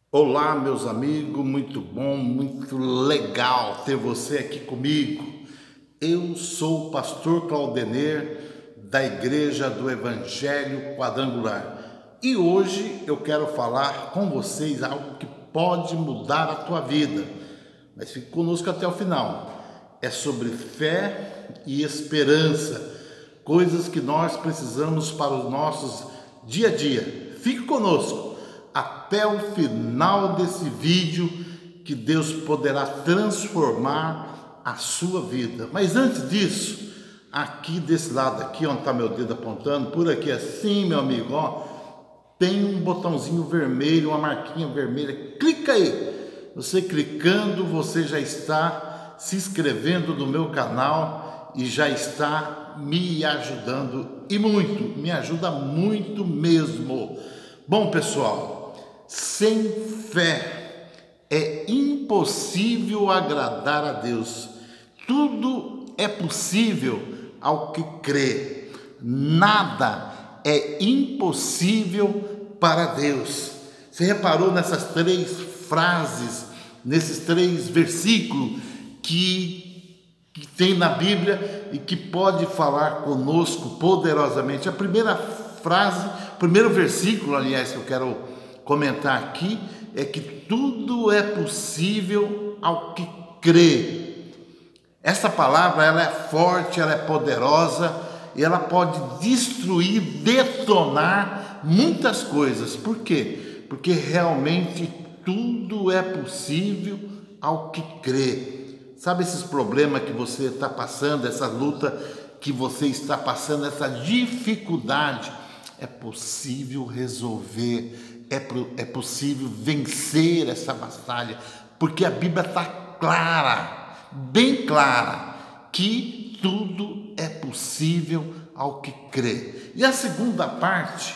Olá, meus amigos, muito bom, muito legal ter você aqui comigo. Eu sou o pastor Claudenir, da Igreja do Evangelho Quadrangular, e hoje eu quero falar com vocês algo que pode mudar a tua vida, mas fique conosco até o final. É sobre fé e esperança, coisas que nós precisamos para os nossos dia a dia. Fique conosco até o final desse vídeo, que Deus poderá transformar a sua vida. Mas antes disso, aqui desse lado aqui, onde está meu dedo apontando, por aqui assim, meu amigo, ó, tem um botãozinho vermelho, uma marquinha vermelha, clica aí. Você clicando, você já está se inscrevendo no meu canal e já está me ajudando, e muito, me ajuda muito mesmo. Bom, pessoal, sem fé é impossível agradar a Deus. Tudo é possível ao que crê. Nada é impossível para Deus. Você reparou nessas três frases, nesses três versículos que tem na Bíblia e que pode falar conosco poderosamente? A primeira frase, o primeiro versículo, aliás, que eu quero comentar aqui, é que tudo é possível ao que crê. Essa palavra, ela é forte, ela é poderosa e ela pode destruir, detonar muitas coisas. Por quê? Porque realmente tudo é possível ao que crê. Sabe esses problemas que você está passando, essa luta que você está passando, essa dificuldade? É possível resolver, é possível vencer essa batalha, porque a Bíblia está clara, bem clara, que tudo é possível ao que crê. E a segunda parte,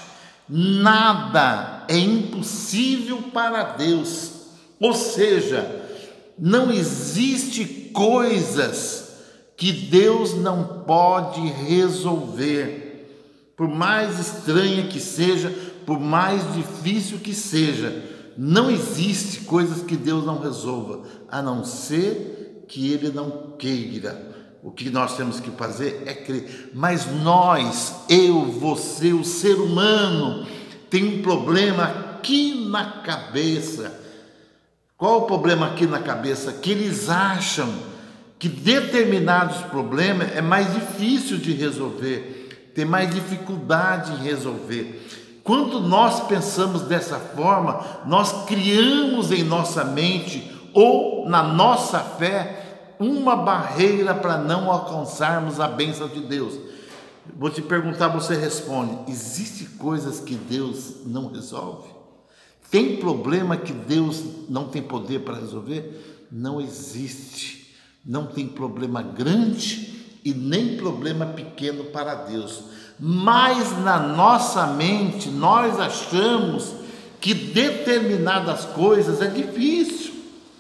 nada é impossível para Deus, ou seja, não existe coisas que Deus não pode resolver. Por mais estranha que seja, por mais difícil que seja, não existe coisas que Deus não resolva, a não ser que Ele não queira. O que nós temos que fazer é crer. Mas nós, eu, você, o ser humano, tem um problema aqui na cabeça. Qual o problema aqui na cabeça? Que eles acham que determinados problemas é mais difícil de resolver, tem mais dificuldade em resolver. Quando nós pensamos dessa forma, nós criamos em nossa mente ou na nossa fé uma barreira para não alcançarmos a bênção de Deus. Vou te perguntar, você responde: existe coisas que Deus não resolve? Tem problema que Deus não tem poder para resolver? Não existe. Não tem problema grande e nem problema pequeno para Deus. Mas na nossa mente nós achamos que determinadas coisas é difícil.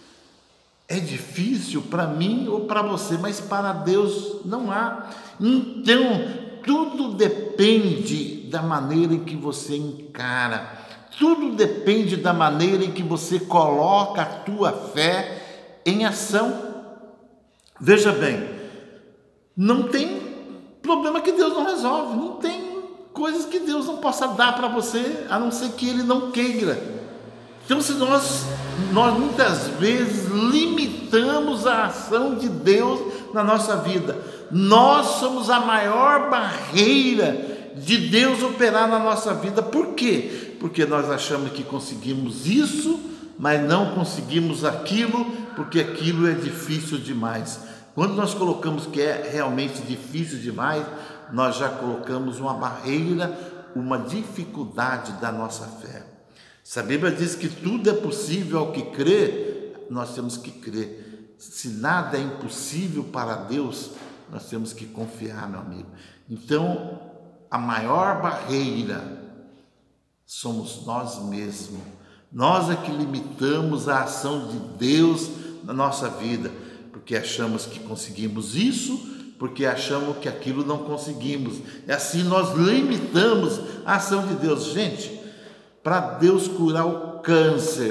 É difícil para mim ou para você, mas para Deus não há. Então, tudo depende da maneira em que você encara. Tudo depende da maneira em que você coloca a tua fé em ação. Veja bem, não tem problema que Deus não resolve, não tem coisas que Deus não possa dar para você, a não ser que Ele não queira. Então, se nós muitas vezes limitamos a ação de Deus na nossa vida, nós somos a maior barreira de Deus operar na nossa vida. Por quê? Porque nós achamos que conseguimos isso, mas não conseguimos aquilo, porque aquilo é difícil demais. Quando nós colocamos que é realmente difícil demais, nós já colocamos uma barreira, uma dificuldade da nossa fé. Se a Bíblia diz que tudo é possível ao que crê, nós temos que crer. Se nada é impossível para Deus, nós temos que confiar, meu amigo. Então, a maior barreira somos nós mesmos. Nós é que limitamos a ação de Deus na nossa vida, porque achamos que conseguimos isso, porque achamos que aquilo não conseguimos. E assim nós limitamos a ação de Deus. Gente, para Deus curar o câncer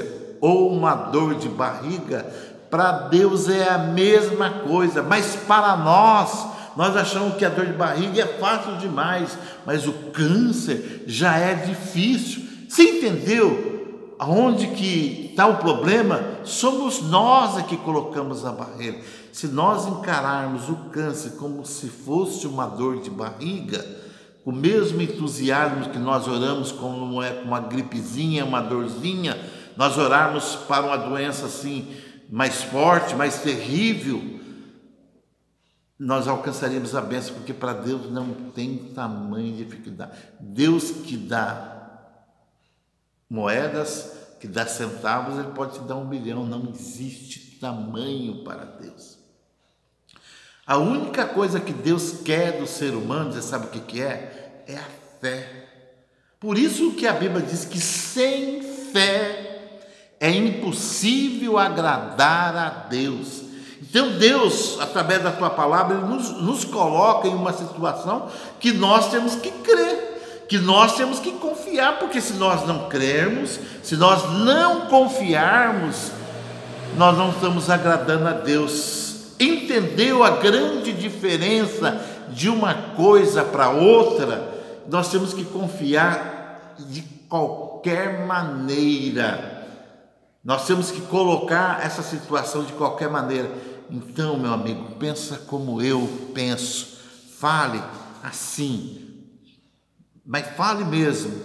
ou uma dor de barriga, para Deus é a mesma coisa, mas para nós achamos que a dor de barriga é fácil demais, mas o câncer já é difícil. Você entendeu aonde que está o problema? Somos nós que colocamos a barreira. Se nós encararmos o câncer como se fosse uma dor de barriga, com o mesmo entusiasmo que nós oramos como é uma gripezinha, uma dorzinha, nós orarmos para uma doença assim mais forte, mais terrível, nós alcançaríamos a bênção, porque para Deus não tem tamanho dificuldade. Deus que dá moedas, que dá centavos, Ele pode te dar 1 bilhão, não existe tamanho para Deus. A única coisa que Deus quer do ser humano, você sabe o que é? É a fé. Por isso que a Bíblia diz que sem fé é impossível agradar a Deus. Então Deus, através da tua palavra, Ele nos coloca em uma situação que nós temos que crer, que nós temos que confiar, porque se nós não crermos, se nós não confiarmos, nós não estamos agradando a Deus. Entendeu a grande diferença de uma coisa para outra? Nós temos que confiar de qualquer maneira. Nós temos que colocar essa situação de qualquer maneira. Então, meu amigo, pensa como eu penso. Fale assim, mas fale mesmo.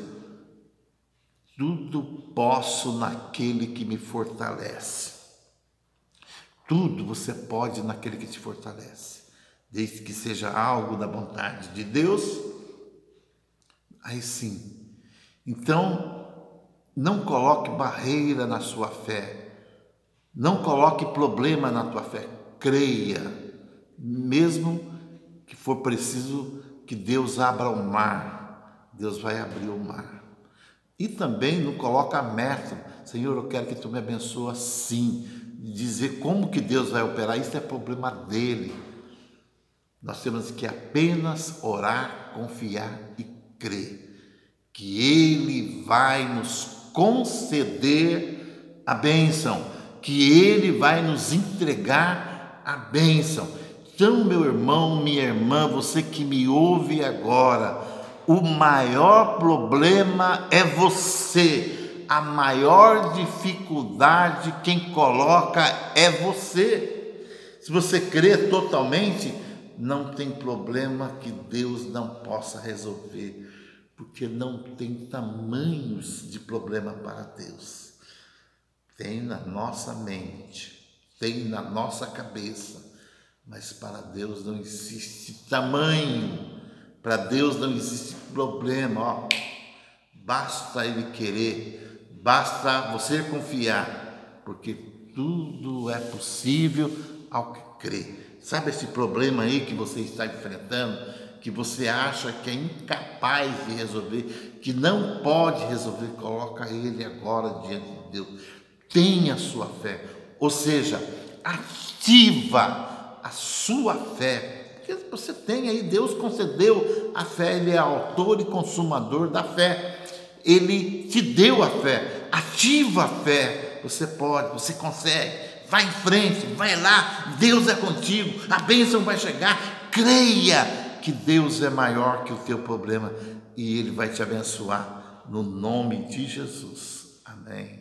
Tudo posso naquele que me fortalece. Tudo você pode naquele que te fortalece. Desde que seja algo da vontade de Deus, aí sim. Então, não coloque barreira na sua fé. Não coloque problema na tua fé. Creia, mesmo que for preciso que Deus abra o mar, Deus vai abrir o mar. E também não coloca meta. Senhor, eu quero que tu me abençoe assim. Dizer como que Deus vai operar, isso é problema dele. Nós temos que apenas orar, confiar e crer que Ele vai nos conceder a bênção, que Ele vai nos entregar a bênção. Então, meu irmão, minha irmã, você que me ouve agora, o maior problema é você. A maior dificuldade quem coloca é você. Se você crê totalmente, não tem problema que Deus não possa resolver, porque não tem tamanhos de problema para Deus. Tem na nossa mente, tem na nossa cabeça, mas para Deus não existe tamanho, para Deus não existe problema. Basta Ele querer, basta você confiar, porque tudo é possível ao que crê. Sabe esse problema aí que você está enfrentando, que você acha que é incapaz de resolver, que não pode resolver? Coloca ele agora diante de Deus. Tenha sua fé, ou seja, ativa a sua fé, porque você tem aí, Deus concedeu a fé, Ele é autor e consumador da fé. Ele te deu a fé, ativa a fé, você pode, você consegue, vai em frente, vai lá, Deus é contigo, a bênção vai chegar, creia que Deus é maior que o teu problema e Ele vai te abençoar, no nome de Jesus, amém.